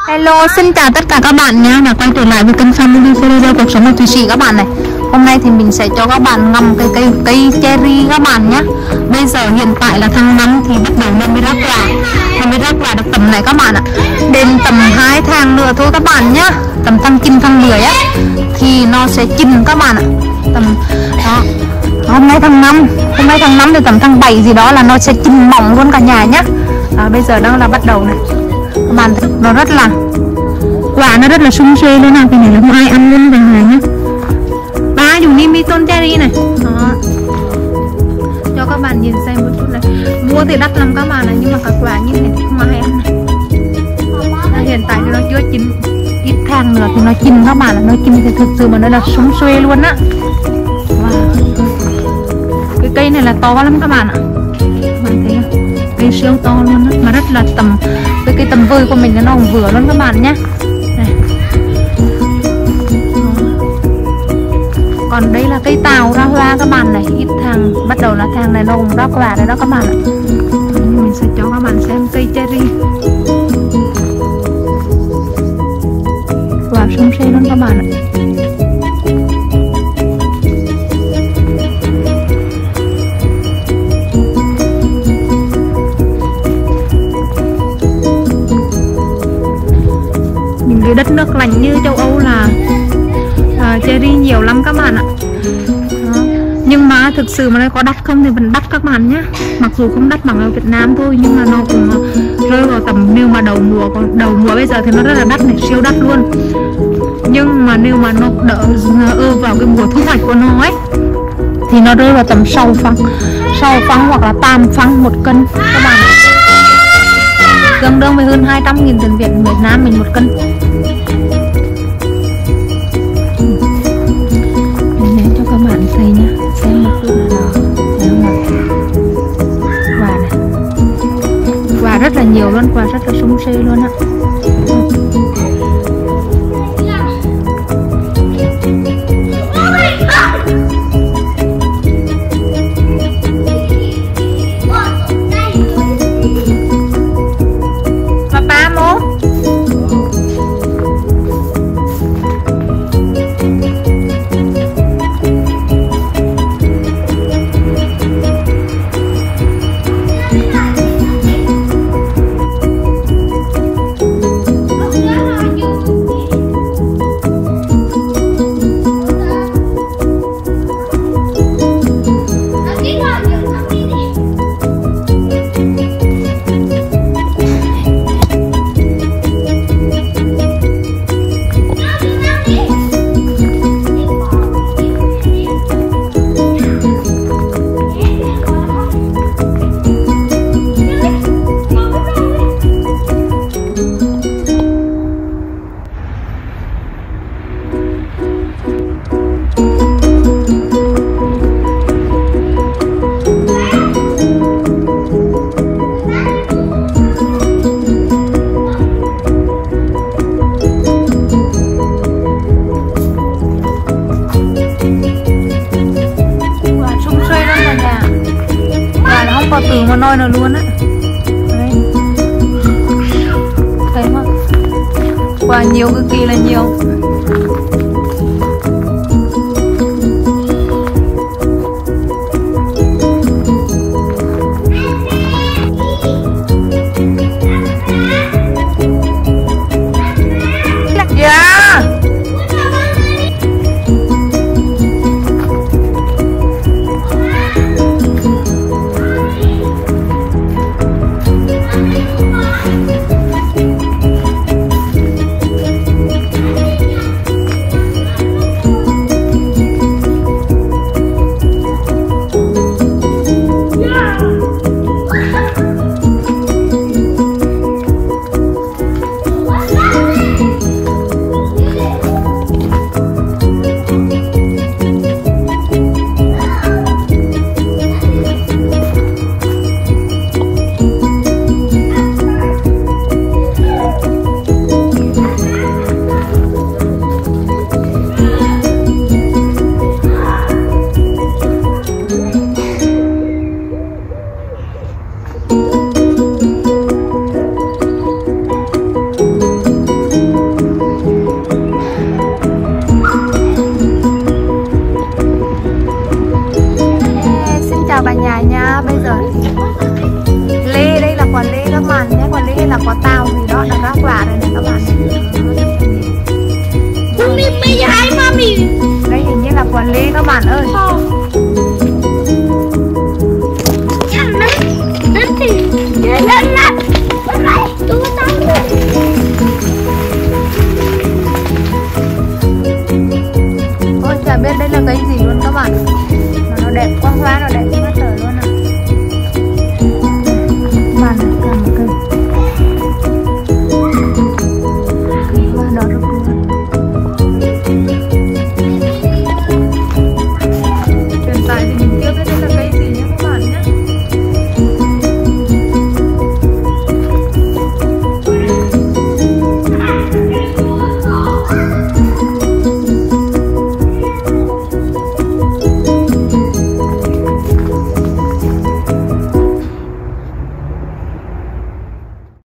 Hello, xin chào tất cả các bạn nhé, và quay trở lại với kênh Family Ferrero cuộc sống của Thụy Sĩ các bạn này. Hôm nay thì mình sẽ cho các bạn ngắm cây cherry các bạn nhé. Bây giờ hiện tại là tháng 5 thì bắt đầu nó mới ra quả. Nó mới ra quả được tầm này các bạn ạ. Đến tầm 2 tháng nữa thôi các bạn nhé. Tầm tháng 9 tháng 10 á thì nó sẽ chín các bạn ạ. Tầm đó. Hôm nay tháng 5 thì tầm tháng 7 gì đó là nó sẽ chín mỏng luôn cả nhà nhé. Bây giờ đang là bắt đầu này. Các bạn nó rất là quả, nó rất là sung xuê luôn nào. Cái này là không ai ăn luôn về này nhá. Ba dùng đi miton cherry này đó. Cho các bạn nhìn xem một chút này. Mua thì đắt lắm các bạn này, nhưng mà cả quả như này thì không ai ăn này. Hiện tại thì nó chưa chín, ít tháng nữa thì nó chín các bạn. Nó chín thì thực sự mà nó là sung xuê luôn á. Cái cây này là to lắm các bạn ạ. Các bạn thấy không? Cây siêu to luôn á, mà rất là tầm với cái tầm vơi của mình nó cũng vừa luôn các bạn nhé. Này. Còn đây là cây tàu ra hoa các bạn này, ít tháng bắt đầu là tháng này nó cũng ra quả đấy đó các bạn ạ. Mình sẽ cho các bạn xem cây cherry quả sung xuê luôn các bạn ạ. Cái đất nước lạnh như châu Âu là cherry nhiều lắm các bạn ạ. Đó. Nhưng mà thực sự mà nó có đắt không thì vẫn đắt các bạn nhé. Mặc dù không đắt bằng ở Việt Nam thôi, nhưng mà nó cũng rơi vào tầm, nếu mà đầu mùa bây giờ thì nó rất là đắt này, siêu đắt luôn. Nhưng mà nếu mà nó đỡ vào cái mùa thu hoạch của nó ấy thì nó rơi vào tầm 6 phăng hoặc là 8 phăng 1 cân các bạn ạ. Tương đương với hơn 200.000 tiền Việt Nam mình 1 cân. Mình để cho các bạn thấy nhá, xem một chút là quả này, quả rất là nhiều luôn, quả rất là sung xuê luôn ạ. Từ mà nói nó luôn á. Thấy không? Quả nhiều, cực kỳ là nhiều.